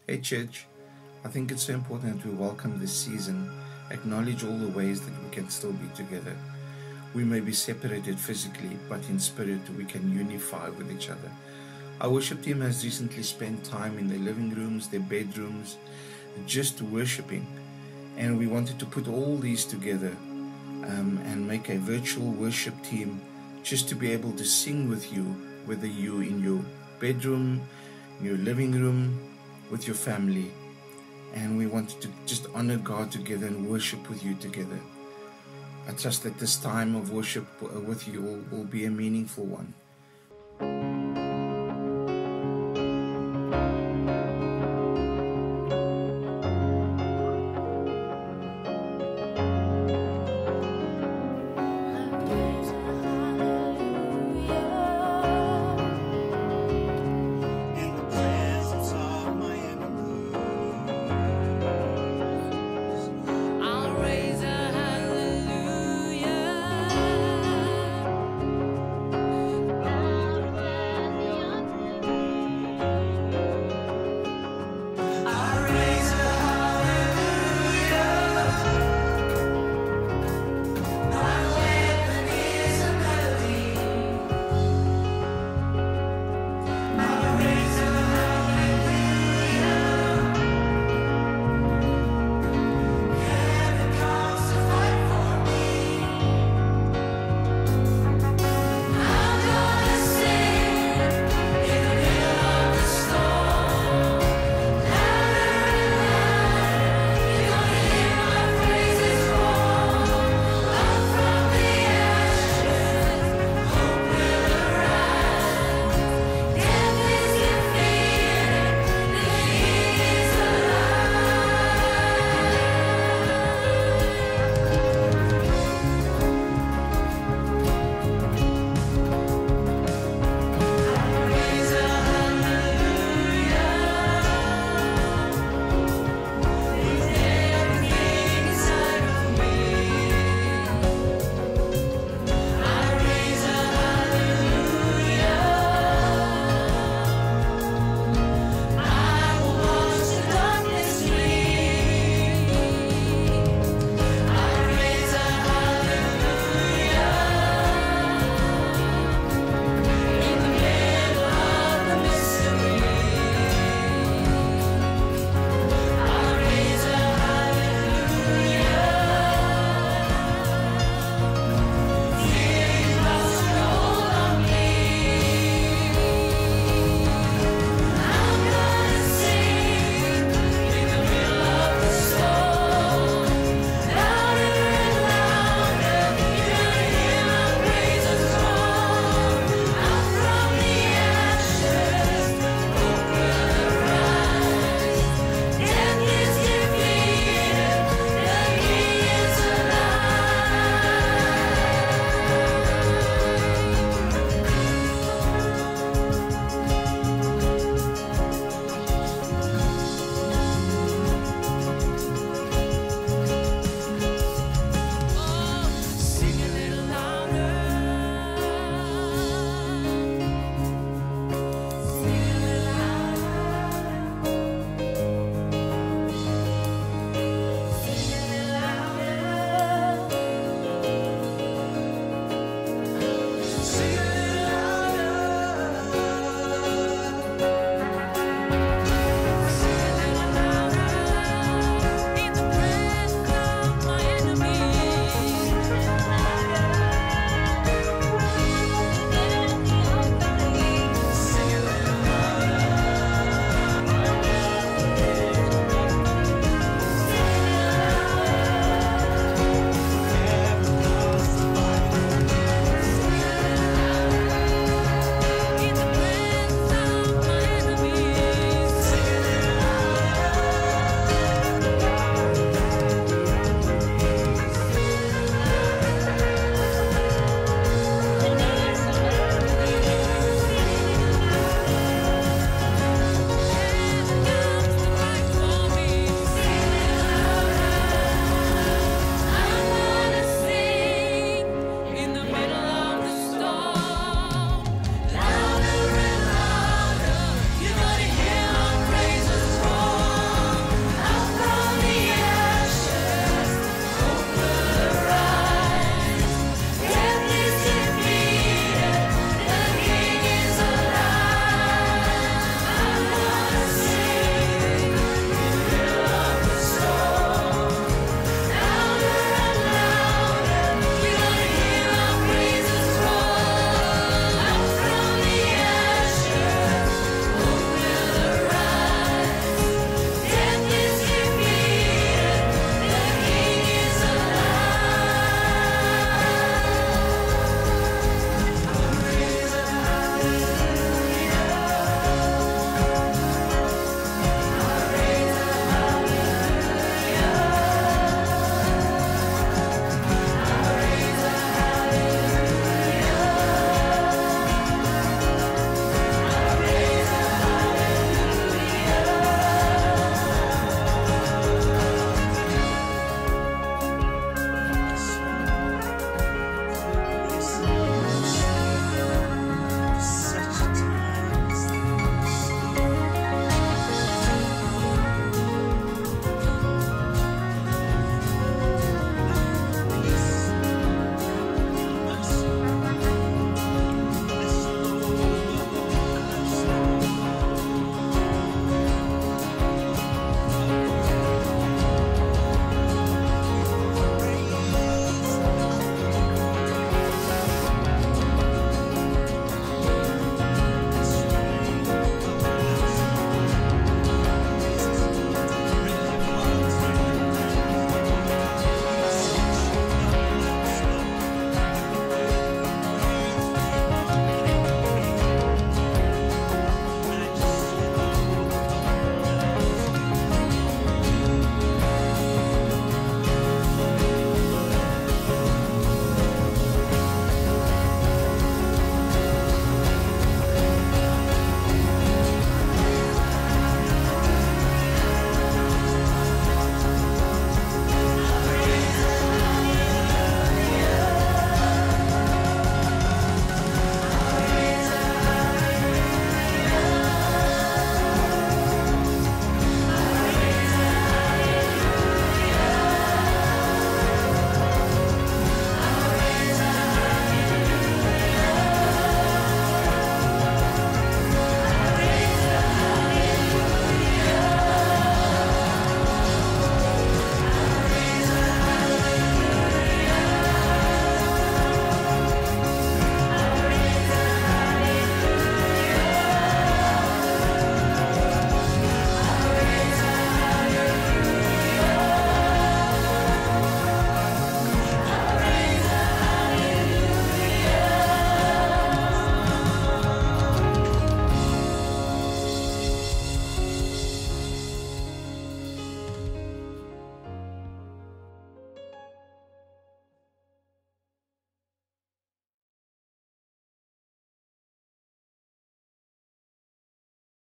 Hey church, I think it's so important that we welcome this season, acknowledge all the ways that we can still be together. We may be separated physically, but in spirit we can unify with each other. Our worship team has recently spent time in their living rooms, their bedrooms, just worshiping. And we wanted to put all these together and make a virtual worship team just to be able to sing with you, whether you in your bedroom, in your living room, with your family. And we wanted to just honor God together and worship with you together. I trust that this time of worship with you will be a meaningful one.